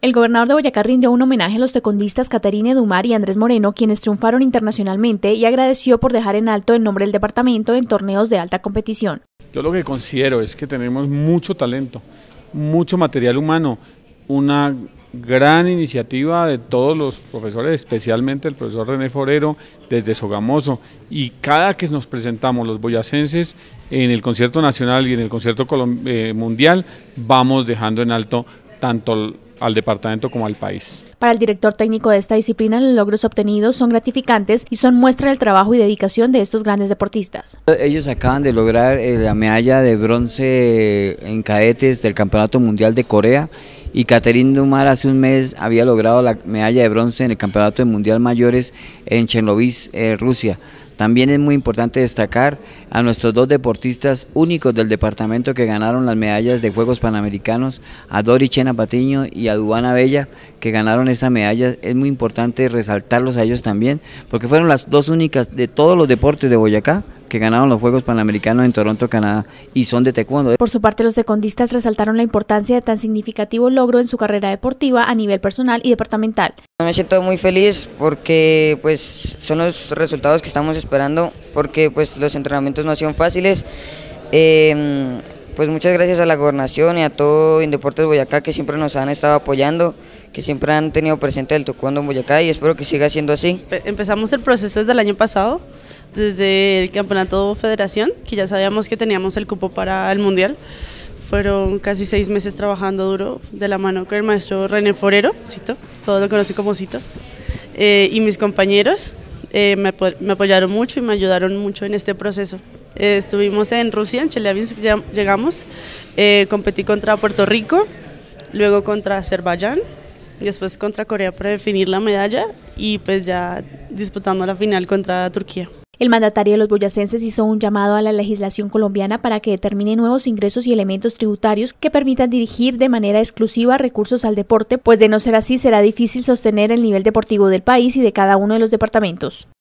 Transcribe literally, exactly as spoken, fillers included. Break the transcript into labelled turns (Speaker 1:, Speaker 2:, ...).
Speaker 1: El gobernador de Boyacá rindió un homenaje a los tecondistas Caterine Dumar y Andrés Moreno, quienes triunfaron internacionalmente, y agradeció por dejar en alto el nombre del departamento en torneos de alta competición.
Speaker 2: Yo lo que considero es que tenemos mucho talento, mucho material humano, una gran iniciativa de todos los profesores, especialmente el profesor René Forero desde Sogamoso, y cada que nos presentamos los boyacenses en el concierto nacional y en el concierto eh, mundial, vamos dejando en alto tanto al departamento como al país.
Speaker 1: Para el director técnico de esta disciplina, los logros obtenidos son gratificantes y son muestra del trabajo y dedicación de estos grandes deportistas.
Speaker 3: Ellos acaban de lograr la medalla de bronce en cadetes del Campeonato Mundial de Corea, y Caterine Dumar hace un mes había logrado la medalla de bronce en el Campeonato Mundial Mayores en Chernobyl, eh, Rusia. También es muy importante destacar a nuestros dos deportistas únicos del departamento que ganaron las medallas de Juegos Panamericanos, a Dori Chena Patiño y a Duana Bella, que ganaron esta medalla. Es muy importante resaltarlos a ellos también, porque fueron las dos únicas de todos los deportes de Boyacá que ganaron los Juegos Panamericanos en Toronto, Canadá, y son de taekwondo.
Speaker 1: Por su parte, los tecondistas resaltaron la importancia de tan significativo logro en su carrera deportiva a nivel personal y departamental.
Speaker 4: Me siento muy feliz porque pues son los resultados que estamos esperando, porque pues los entrenamientos no han sido fáciles. Eh, pues muchas gracias a la gobernación y a todo Indeportes Boyacá, que siempre nos han estado apoyando, que siempre han tenido presente el taekwondo en Boyacá, y espero que siga siendo así.
Speaker 5: Empezamos el proceso desde el año pasado, desde el campeonato federación, que ya sabíamos que teníamos el cupo para el mundial. Fueron casi seis meses trabajando duro de la mano con el maestro René Forero, Cito, todos lo conocen como Cito, eh, y mis compañeros eh, me, apo me apoyaron mucho y me ayudaron mucho en este proceso. Eh, estuvimos en Rusia, en Chelyabinsk llegamos, eh, competí contra Puerto Rico, luego contra Azerbaiyán, después contra Corea para definir la medalla, y pues ya disputando la final contra Turquía.
Speaker 1: El mandatario de los boyacenses hizo un llamado a la legislación colombiana para que determine nuevos ingresos y elementos tributarios que permitan dirigir de manera exclusiva recursos al deporte, pues de no ser así será difícil sostener el nivel deportivo del país y de cada uno de los departamentos.